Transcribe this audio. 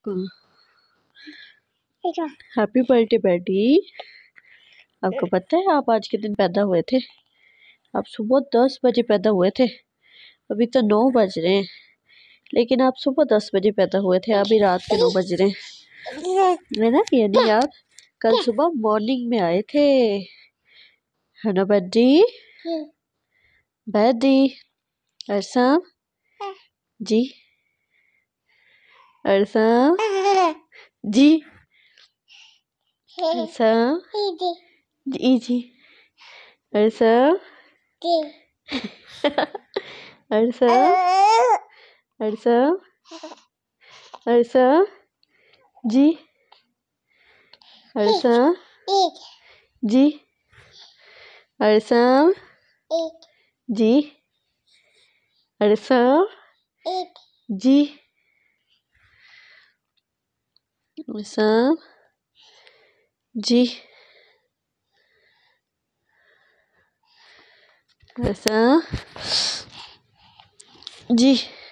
Happy birthday बेटी। आपको पता है आप आज के दिन पैदा हुए थे? आप सुबह 10 बजे पैदा हुए थे। अभी तो 9 बज रहे हैं, लेकिन आप सुबह 10 बजे पैदा हुए थे। अभी रात के 9 बज रहे हैं। है ना? यानी आप कल सुबह मॉर्निंग में आए थे, है ना बेटी? बेटी अरसाम जी, अरसाम जी, अरसाम जी जी, अरसाम अरसाम अरसाम अरसाम जी, अरसाम जी, अरसाम जी, अरसाम जी, अरसाम जी, अरसाम जी।